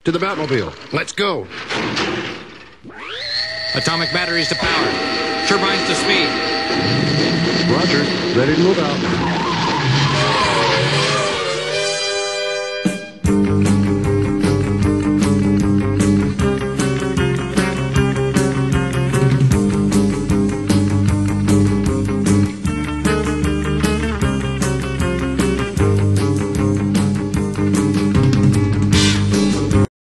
To the Batmobile. Let's go. Atomic batteries to power. Turbines to speed. Roger. Ready to move out.